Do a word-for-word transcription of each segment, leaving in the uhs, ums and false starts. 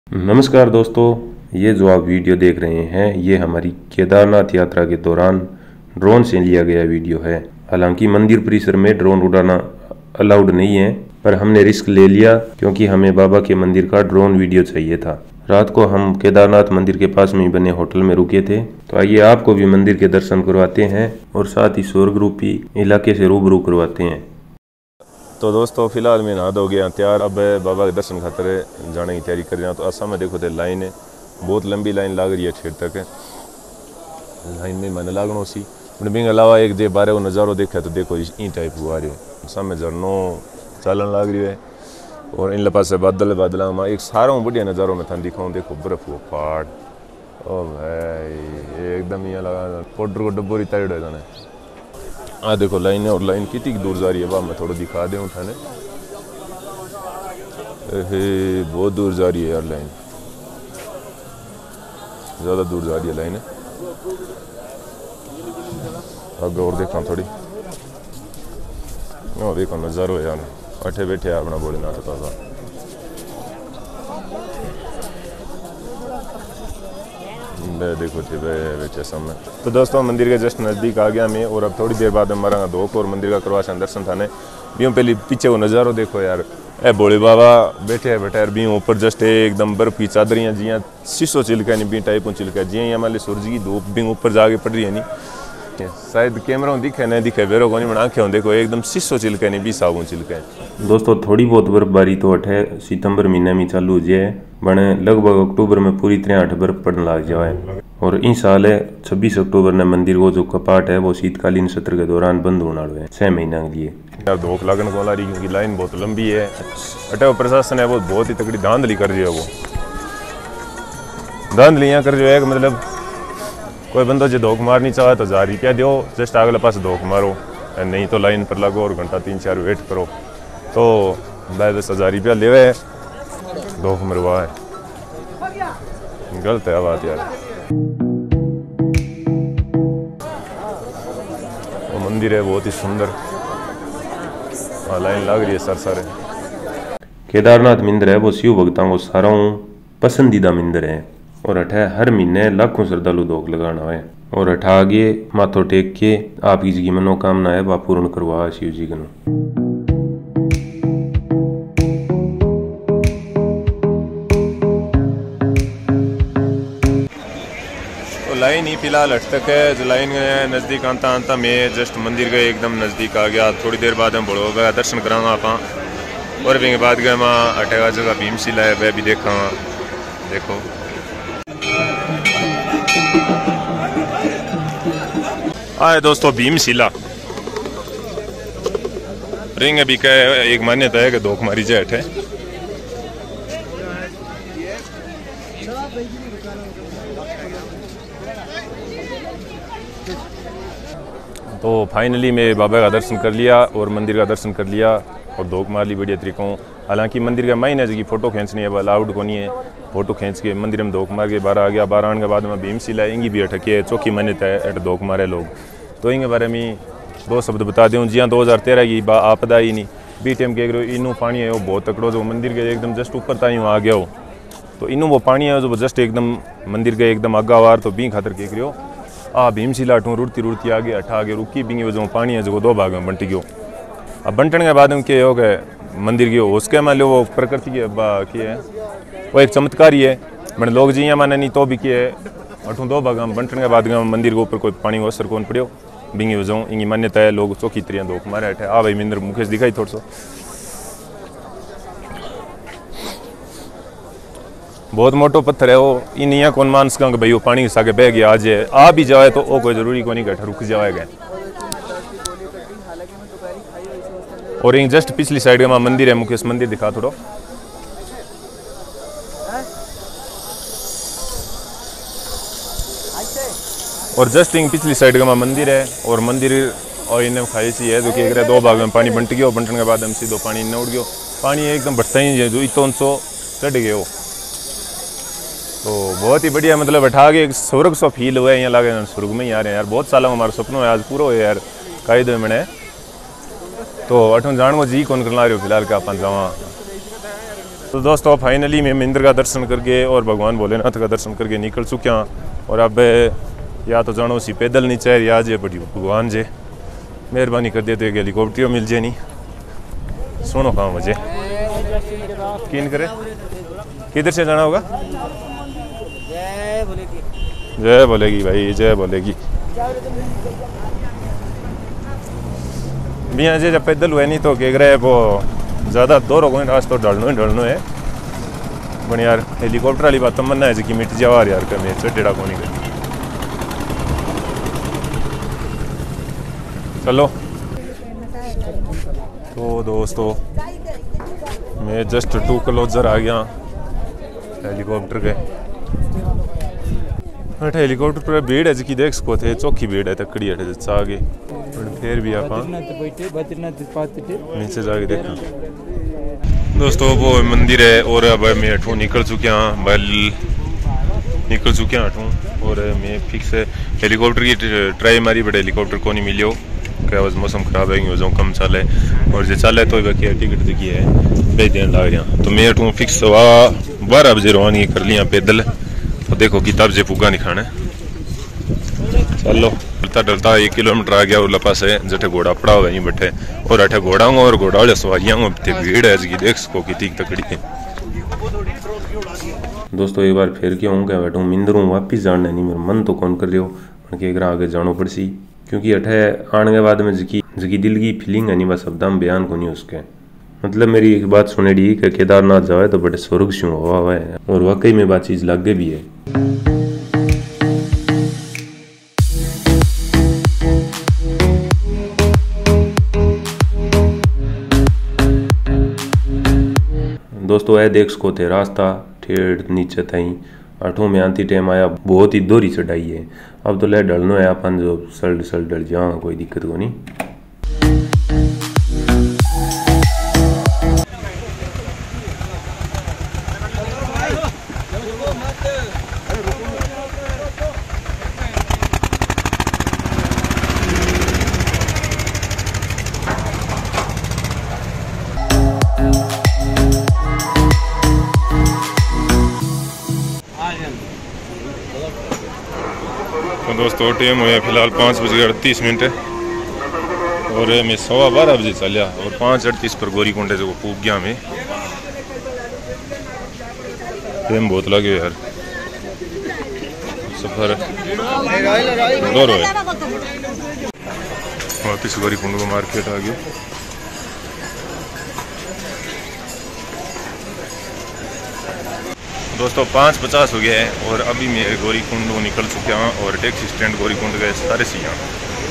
नमस्कार दोस्तों, ये जो आप वीडियो देख रहे हैं ये हमारी केदारनाथ यात्रा के दौरान ड्रोन से लिया गया वीडियो है। हालांकि मंदिर परिसर में ड्रोन उड़ाना अलाउड नहीं है, पर हमने रिस्क ले लिया क्योंकि हमें बाबा के मंदिर का ड्रोन वीडियो चाहिए था। रात को हम केदारनाथ मंदिर के पास में ही बने होटल में रुके थे, तो आइए आपको भी मंदिर के दर्शन करवाते हैं और साथ ही स्वर्गरूपी इलाके से रूबरू करवाते हैं। तो दोस्तों फिलहाल मैं नहा धो गया तैयार, अब बाबा के दर्शन खातर जाने की तैयारी कर रहे हैं। तो असम में देखो तो लाइन है, बहुत लंबी लाइन लग रही है, छेड़ तक है लाइन में मैंने लागनो सी। बिंग अलावा एक जे बारे वो नज़ारो देखा तो देखो ई टाइप हुआ रही है, असम में झरनों चालन लग रही है और इन पास बादल बादल में एक सारा बढ़िया नज़ारों में था दिखाऊँ। देखो बर्फ वो पहाड़, ओ भाई एकदम यहाँ लगा पाउडर को डब्बोरी तैयार है जाने। आ देखो लाइन है और लाइन कितनी दूर जा रही है, वाह मैं थोड़ा दिखा दे उठाने, बहुत दूर जा रही है यार लाइन, ज़्यादा दूर जा रही है लाइन। आगे और देखा थोड़ी, और देखो नज़ारो यार, अठे बैठे अपना भोलेनाथ पापा। देखो थे बैठे समय। तो दोस्तों मंदिर के जस्ट नज़दीक आ गया मैं, और अब थोड़ी देर बाद हमारा धोख और मंदिर का करवाशन दर्शन था ने बीम पहले पीछे वो नज़ारो देखो यार, ए भोले बाबा बैठे है बैठे यार बीम ऊपर जस्ट एकदम बर्फ की चादरियाँ जियाँ शीशो चिलका नहीं बी टाइप चिलका जियाँ यहाँ मान ली सूरज की धूप बीम ऊपर जाके पड़ रही है नहीं, शायद कैमरा दिखे नहीं दिखे वेरो को नहीं बना आँखें देखो एकदम शीशो चिलका नहीं बी साबुन चिलका है। दोस्तों थोड़ी बहुत बर्फबारी तो अठे सितंबर महीने में चालू हो जाए, बने लगभग अक्टूबर में पूरी तरह अठ बर्फ पड़ने लग जाए। और इस साल छब्बीस अक्टूबर ने मंदिर को जो कपाट है वो शीतकालीन सत्र के दौरान बंद होने वाले हैं छह महीने के लिए। यार धोख लगन को ला रही क्योंकि लाइन बहुत लंबी है, अटे प्रशासन है वो बहुत ही तकड़ी धांधली कर रही है, वो धांधली यहाँ कर रही है। मतलब कोई बंदा जो धोख मारनी चाहे तो हजार रुपया दो, जस्ट अगले पास धोख मारो, नहीं तो लाइन पर लगो और घंटा तीन चार वेट करो, तो दस हजार रुपया ले धोख मरवा है, गलत है बात यार। वो मंदिर है बहुत ही सुंदर, लाइन लग रही है सर सारे। केदारनाथ मंदिर है वो शिव भक्तों को सारों पसंदीदा मंदिर है, और अठा हर महीने लाखों श्रद्धालु धोख लगाना है, और अठा आगे माथो टेक के आपकी जी मनोकामना है वह पूर्ण करवा शिव जी को। लाइन ही फिलहाल हट तक है, जो लाइन नज़दीक आता आता मैं जस्ट मंदिर के एकदम नज़दीक आ गया। थोड़ी देर बाद हम बड़ो गया दर्शन करांगा आप, और भी बाद गया वहाँ अटेगा जगह भीमशिला है वह भी देखा। देखो आए दोस्तों भीमशिला रिंग अभी कह एक मान्यता है कि धोख मारी जाए अठे। तो फाइनली मैं बाबा का दर्शन कर लिया और मंदिर का दर्शन कर लिया और धोख मार ली बढ़िया तरीकों। हालांकि मंदिर का माइन है जो फ़ोटो खींचनी है वो अलाउड को नहीं है, फ़ोटो खींच के मंदिर में धोख मार के बाहर आ गया। बाहर आने के बाद में भीमशिला इंगी भी अटकी है, चौकी मान्यता है अट धोख मारे लोग। तो इनके बारे में दो शब्द बता दूँ। जिया दो हज़ार तेरह की आपदा ही नहीं बी टाइम के इनू पानी है वो बहुत तकड़ो जो मंदिर के एकदम जस्ट ऊपर ताई आ गया हो, तो इनू वो पानी है जो जस्ट एकदम मंदिर के एकदम आगावार, तो बी खातर के करियो आ भीमशिला अठू रुड़ती रुड़ती आगे अठा आगे रुकी बिंगी वजह पानी है जो दो भाग में बंट गयो। अब बंटने के बाद में क्या हो गए मंदिर की उसके मान लो वो प्रकृति की की है वो एक चमत्कार ही है, मैंने लोग जी माने नहीं तो भी किए अठू दो भाग में बंटने के बाद मंदिर के ऊपर कोई पानी को असर कौन पड़ो बिंगी वजह इनकी मान्यता है। लोग चौकी तरिया धोख मारे अठे। आ भाई मिंदर मुकेश दिखाई थोड़ा सो बहुत मोटो पत्थर है वो, इन यहाँ कौन मानस का भाई वो पानी के सागे बह गया आज आ भी जाए तो वो कोई जरूरी को नहीं गठा रुक जाएगा। और इन जस्ट पिछली साइड में मंदिर है, मुकेश मंदिर दिखा थोड़ा। और जस्ट इन पिछली साइड में मंदिर है, और मंदिर और इन्हें खाई सी है जो कि दो भाग में पानी बंट गया, बंटने के बाद हम सीधो पानी न उड़ गयो, पानी एकदम बढ़ता ही है जो इतों सौ चढ़ गए हो। तो बहुत ही बढ़िया, मतलब बैठा के एक स्वर्ग सो फील हुआ है, यहाँ लगे स्वर्ग में ही आ रहे हैं यार। बहुत सालों में हमारा सपनों है आज पूरा हो यार कई दो मैंने। तो अठों जान को जी कौन कर ला रहे हो फिलहाल का अपन जावा तो दोस्तों फाइनली मैं मंदिर का दर्शन करके और भगवान भोलेनाथ का दर्शन करके निकल चुका और अब या तो जानो सी पैदल नहीं चाहे या जे बड़ी भगवान जे मेहरबानी कर दे तो एक हेलीकॉप्टर मिल जाए नहीं सुनो कहाँ मुझे किन करे किधर से जाना होगा। जय बोलेगी भाई जय बोलेगी। भैया जी जब पैदल हुए नहीं तो कह रहे वो ज़्यादा दूर हो गए रास्ता ढलनो ही ढलनो है पर यार हेलीकॉप्टर वाली बात तमन्ना है कि मिट जावा यार कमे चटेड़ा को नहीं कर चलो। तो दोस्तों मैं जस्ट टू क्लोजर आ गया हेलीकॉप्टर के अठ हेलीकॉप्टर पर भीड़ है जी देख सको थे चौखी भीड़ है तकड़ी है आगे फिर भी आप नीचे जाके देखा। दोस्तों वो मंदिर है और अब मैं अठू निकल चुका हाँ बल निकल चुके हैं अठू और मैं फिक्स हेलीकॉप्टर की ट्राई मारी बट हेलीकॉप्टर को नहीं मिलियो क्या मौसम खराब है जो कम चल है और जो चल है तो बाकी टिकट देखी है भेज देने लग रहा तो मैं अठू फिक्स वाह बारह बजे रवानगी कर लिया पैदल तो देखो किताब जे पुगा नहीं खाना चलो डरता डरता एक किलोमीटर आ गया उरला पास है जटे घोड़ा पड़ा हुआ यहीं बैठे और अठे घोड़ा और घोड़ा वाले सवारियाँ भीड़ है जी देख सको कितनी तकड़ी है। दोस्तों एक बार फिर क्यों क्या बैठूँ मिंदरू वापिस जाने नहीं मेरा मन तो कौन कर रहे हो कि एक आगे जानो पड़सी क्योंकि अठे आने के बाद में जकी जकी दिल की फीलिंग है नहीं बस शब्द में बयान को नहीं उसके मतलब मेरी एक बात सुने डी कि केदारनाथ जाए तो बड़े स्वर्ग शू हुआ हुआ है और वाकई में बात चीज़ लागे भी है। दोस्तों यह देख सको थे रास्ता ठेठ नीचे थी अठों में आती टाइम आया बहुत ही दोहरी चढ़ाई है अब तो ले डलनो है अपन जो सल्ट सल्ट डल जा कोई दिक्कत को नहीं। तो दोस्तों टाइम हुआ फिलहाल पाँच बज के अड़तीस मिनट और मैं सवा बारह बजे चलिया और पाँच अड़तीस पर गोरी कुंडे जो पूग गया मैं टाइम बहुत लगे यार सफर दौर है वापिस गोरी कुंड को मार्केट आ गया। दोस्तों पाँच पचास हो गया है और अभी मैं गौरी कुंड निकल चुका हूँ और टैक्सी स्टैंड गौरी कुंड गए सारे सी यहाँ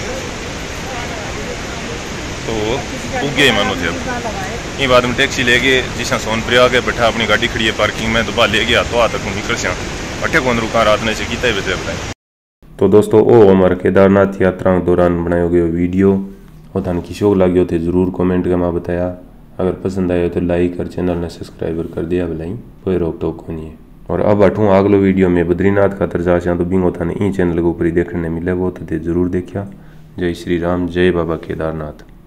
तो उग गए मानो थे अब ये बाद में टैक्सी ले गए जिस सोनप्रिया के बैठा अपनी गाड़ी खड़ी है पार्किंग में तो बाहर ले गया तो आ तक निकल से अठे कौन रुका रात ने से कितने बजे बताए। तो दोस्तों ओ हमारे केदारनाथ यात्रा के दौरान बनाए गए वीडियो और थान की शौक लगे थे जरूर कमेंट के माँ बताया अगर पसंद आए तो लाइक और चैनल ने सब्सक्राइब कर दिया भलाई कोई रोक टोक को नहीं है। और अब अठूँ अगलो वीडियो में बद्रीनाथ का तरजा तो बिंगो थाने ई चैनल के ऊपर ही देखने मिले वो तो जरूर देखा। जय श्री राम जय बाबा केदारनाथ।